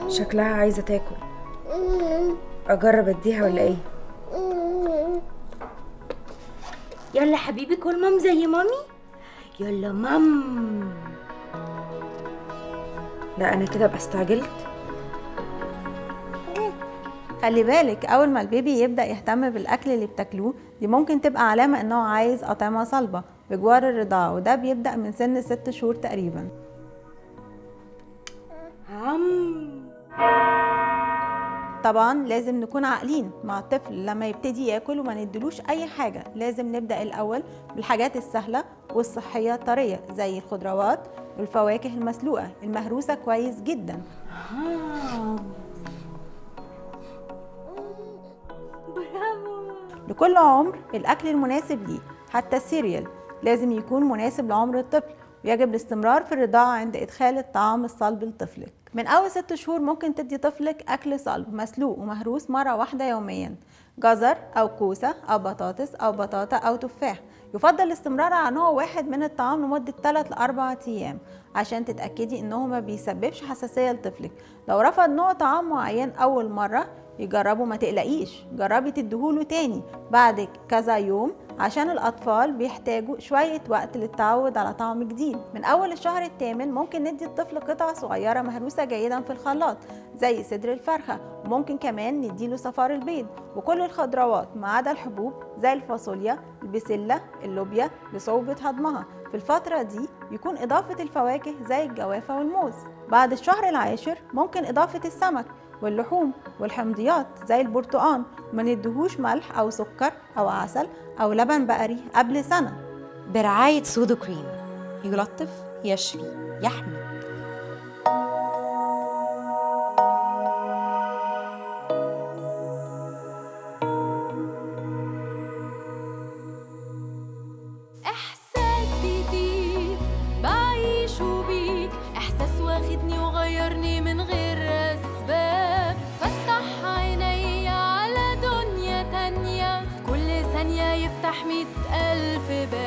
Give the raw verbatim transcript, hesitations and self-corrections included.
شكلها عايزة تاكل. اجرب اديها ولا ايه؟ يلا حبيبي كل مام زي مامي. يلا مام. لا انا كده ابقى استعجلت. خلي بالك اول ما البيبي يبدأ يهتم بالاكل اللي بتاكلوه دي ممكن تبقى علامة انه عايز اطعمة صلبة بجوار الرضاعة، وده بيبدأ من سن ست شهور تقريبا. عم. طبعا لازم نكون عاقلين مع الطفل لما يبتدي ياكل وما نديلوش اي حاجة. لازم نبدأ الاول بالحاجات السهلة والصحية الطرية زي الخضروات والفواكه المسلوقة المهروسة كويس جدا. آه. برافو. لكل عمر الاكل المناسب ليه، حتى السيريال لازم يكون مناسب لعمر الطفل، ويجب الاستمرار في الرضاعة عند ادخال الطعام الصلب لطفلك. من اول ست شهور ممكن تدي طفلك اكل صلب مسلوق ومهروس مرة واحدة يوميا، جزر او كوسة او بطاطس او بطاطا او تفاح. يفضل الاستمرار على نوع واحد من الطعام لمدة ثلاثة لأربعة ايام عشان تتأكدي انه ما بيسببش حساسية لطفلك. لو رفض نوع طعام معين اول مرة يجربه ما تقلقيش، جربي تديهوله تاني بعد كذا يوم عشان الأطفال بيحتاجوا شوية وقت للتعود على طعم جديد. من أول الشهر الثامن ممكن ندي الطفل قطع صغيرة مهروسة جيدا في الخلاط زي صدر الفرخة، وممكن كمان نديله صفار البيض وكل الخضروات ما عدا الحبوب زي الفاصوليا، البسلة، اللوبيا لصعوبة هضمها. في الفترة دي يكون إضافة الفواكه زي الجوافة والموز. بعد الشهر العاشر ممكن إضافة السمك واللحوم والحمضيات زي البرتقان، ما ندهوش ملح أو سكر أو عسل أو لبن بقري قبل سنة. برعاية سودوكريم، يلطف، يشفي، يحمي. إحساس جديد بعيشه بيك، إحساس واخدني وغيرني من غير أسباب، فتح عيني على دنيا تانية، في كل ثانية يفتح مئة ألف باب.